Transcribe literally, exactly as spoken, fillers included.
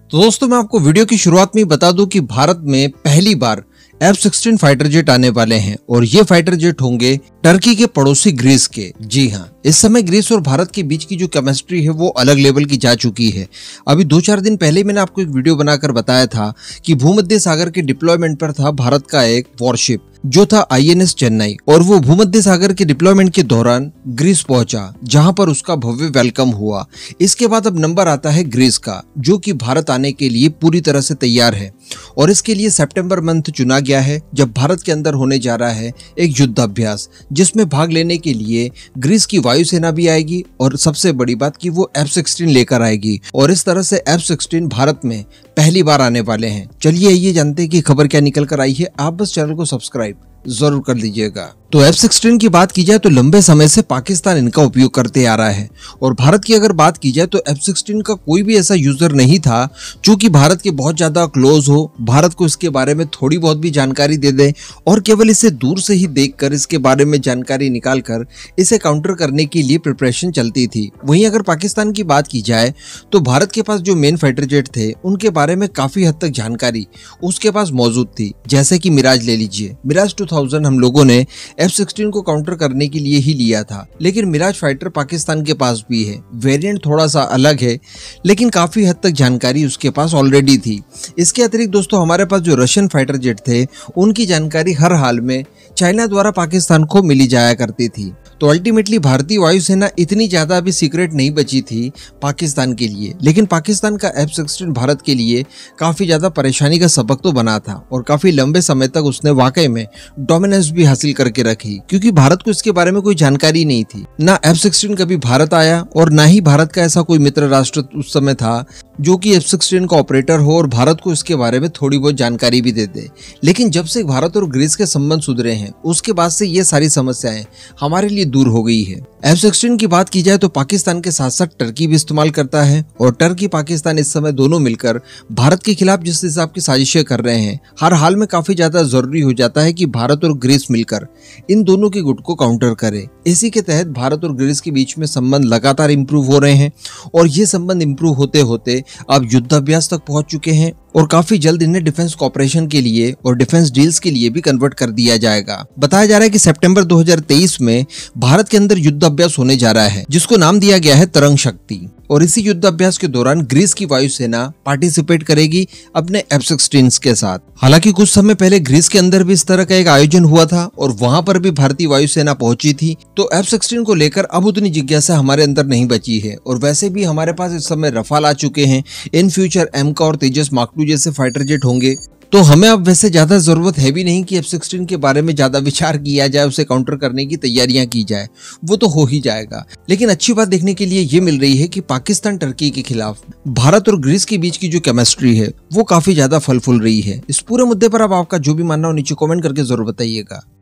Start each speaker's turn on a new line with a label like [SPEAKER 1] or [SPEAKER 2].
[SPEAKER 1] तो दोस्तों मैं आपको वीडियो की शुरुआत में ही बता दूं कि भारत में पहली बार एफ सिक्सटीन फाइटर जेट आने वाले हैं और ये फाइटर जेट होंगे टर्की के पड़ोसी ग्रीस के। जी हाँ, इस समय ग्रीस और भारत के बीच की जो केमिस्ट्री है वो अलग लेवल की जा चुकी है। अभी दो चार दिन पहले मैंने आपको एक वीडियो बनाकर बताया था कि भूमध्य सागर के डिप्लॉयमेंट पर था भारत का एक वॉरशिप जो था आई एन एस चेन्नई, और वो भूमध्य सागर के डिप्लॉयमेंट के दौरान ग्रीस पहुंचा जहां पर उसका भव्य वेलकम हुआ। इसके बाद अब नंबर आता है ग्रीस का, जो कि भारत आने के लिए पूरी तरह से तैयार है और इसके लिए सितंबर मंथ चुना गया है जब भारत के अंदर होने जा रहा है एक युद्धाभ्यास, जिसमें भाग लेने के लिए ग्रीस की वायुसेना भी आएगी और सबसे बड़ी बात कि वो एफ सिक्सटीन लेकर आएगी। और इस तरह से एफ सिक्सटीन भारत में पहली बार आने वाले हैं। चलिए ये जानते हैं कि खबर क्या निकल कर आई है। आप बस चैनल को सब्सक्राइब जरूर कर लीजिएगा। तो एफ सिक्सटीन की बात की जाए तो लंबे समय से पाकिस्तान इनका उपयोग करते आ रहा है और भारत की अगर बात की जाए तो एफ सिक्सटीन का कोई भी ऐसा यूजर नहीं था जो कि भारत के बहुत ज्यादा क्लोज हो, भारत को इसके बारे में थोड़ी बहुत भी जानकारी दे दे और केवल इसे दूर से ही देखकर इसके बारे में जानकारी निकालकर इसे काउंटर करने के लिए प्रिपरेशन चलती थी। वहीं अगर पाकिस्तान की बात की जाए तो भारत के पास जो मेन फाइटर जेट थे उनके बारे में काफी हद तक जानकारी उसके पास मौजूद थी। जैसे कि मिराज ले लीजिए, मिराज टू थाउजेंड हम लोगों ने एफ सिक्सटीन को काउंटर करने के लिए ही लिया था, लेकिन मिराज फाइटर पाकिस्तान के पास भी है। वेरिएंट थोड़ा सा अलग है लेकिन काफी हद तक जानकारी उसके पास ऑलरेडी थी। इसके अतिरिक्त दोस्तों हमारे पास जो रशियन फाइटर जेट थे उनकी जानकारी हर हाल में चाइना द्वारा पाकिस्तान को मिली जाया करती थी। तो अल्टीमेटली भारतीय वायुसेना इतनी ज्यादा अभी सीक्रेट नहीं बची थी पाकिस्तान के लिए, लेकिन पाकिस्तान का एफ सिक्सटीन भारत के लिए काफी ज्यादा परेशानी का सबक तो बना था और काफी लंबे समय तक उसने वाकई में डोमिनेंस भी हासिल करके रखी, क्योंकि भारत को इसके बारे में कोई जानकारी नहीं थी। ना एफ सिक्सटीन कभी भारत आया और ना ही भारत का ऐसा कोई मित्र राष्ट्र उस समय था जो कि एफ सिक्सटीन का ऑपरेटर हो और भारत को इसके बारे में थोड़ी बहुत जानकारी भी दे दे। लेकिन जब से भारत और ग्रीस के संबंध सुधरे हैं उसके बाद से ये सारी समस्याएं हमारे लिए दूर हो गई है। एफ सिक्सटीन की बात की जाए तो पाकिस्तान के साथ साथ टर्की भी इस्तेमाल करता है और टर्की पाकिस्तान इस समय दोनों मिलकर भारत के खिलाफ जिस हिसाब की साजिशें कर रहे हैं, हर हाल में काफी ज्यादा जरूरी हो जाता है कि भारत और ग्रीस मिलकर इन दोनों के गुट को काउंटर करे। इसी के तहत भारत और ग्रीस के बीच में संबंध लगातार इंप्रूव हो रहे हैं और ये संबंध इंप्रूव होते होते अब युद्धाभ्यास तक पहुंच चुके हैं और काफी जल्द इन्हें डिफेंस कॉपरेशन के लिए और डिफेंस डील्स के लिए भी कन्वर्ट कर दिया जाएगा। बताया जा रहा है कि सितंबर दो हज़ार तेईस में भारत के अंदर युद्धाभ्यास होने जा रहा है जिसको नाम दिया गया है तरंग शक्ति, और इसी युद्धाभ्यास के दौरान ग्रीस की वायुसेना पार्टिसिपेट करेगी अपने एफ सिक्सटीन के साथ। हालांकि कुछ समय पहले ग्रीस के अंदर भी इस तरह का एक आयोजन हुआ था और वहां पर भी भारतीय वायुसेना पहुंची थी। तो एफ सिक्सटीन को लेकर अब उतनी जिज्ञासा हमारे अंदर नहीं बची है और वैसे भी हमारे पास इस समय रफाल आ चुके हैं। इन फ्यूचर एमका और तेजस मार्क टू जैसे फाइटर जेट होंगे, तो हमें अब वैसे ज्यादा जरूरत है भी नहीं कि एफ सिक्सटीन के बारे में ज्यादा विचार किया जाए, उसे काउंटर करने की तैयारियां की जाए, वो तो हो ही जाएगा। लेकिन अच्छी बात देखने के लिए ये मिल रही है कि पाकिस्तान टर्की के खिलाफ भारत और ग्रीस के बीच की जो केमिस्ट्री है वो काफी ज्यादा फल फूल रही है। इस पूरे मुद्दे पर अब आपका जो भी मानना हो नीचे कमेंट करके जरूर बताइएगा।